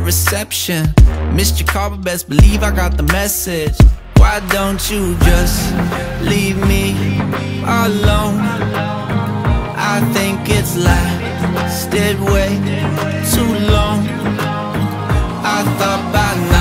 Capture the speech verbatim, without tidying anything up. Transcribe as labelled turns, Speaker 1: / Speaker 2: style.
Speaker 1: reception. Missed your call, but best believe I got the message. Why don't you just leave me alone? I think it's lasted way too long. I thought by now